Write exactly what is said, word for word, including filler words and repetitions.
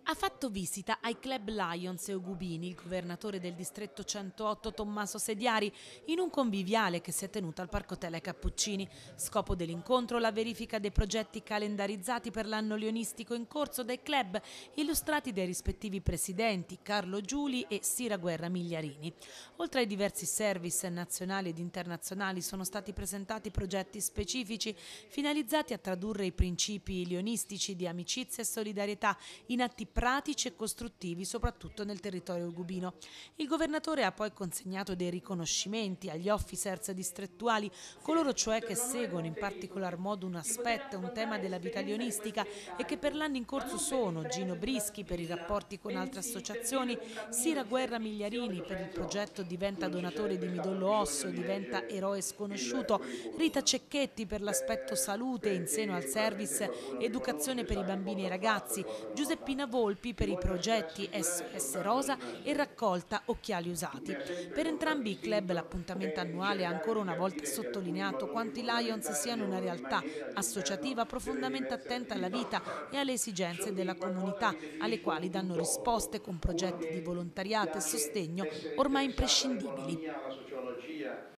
Ha fatto visita ai Club Lions e Eugubini il governatore del distretto centootto Tommaso Sediari in un conviviale che si è tenuto al Parco Tele Cappuccini. Scopo dell'incontro la verifica dei progetti calendarizzati per l'anno leonistico in corso dai club illustrati dai rispettivi presidenti Carlo Giuli e Sira Guerra Migliarini. Oltre ai diversi service nazionali ed internazionali sono stati presentati progetti specifici finalizzati a tradurre i principi leonistici di amicizia e solidarietà in atti pratici e costruttivi, soprattutto nel territorio eugubino. Il governatore ha poi consegnato dei riconoscimenti agli officers distrettuali, coloro cioè che seguono in particolar modo un aspetto e un tema della vita leonistica e che per l'anno in corso sono Gino Brischi per i rapporti con altre associazioni, Sira Guerra Migliarini per il progetto Diventa donatore di midollo osseo, diventa eroe sconosciuto, Rita Cecchetti per l'aspetto salute in seno al service educazione per i bambini e i ragazzi, Giuseppina Volpi per i progetti S O S Rosa e raccolta occhiali usati. Per entrambi i club l'appuntamento annuale ha ancora una volta sottolineato quanto i Lions siano una realtà associativa profondamente attenta alla vita e alle esigenze della comunità, alle quali danno risposte con progetti di volontariato e sostegno ormai imprescindibili.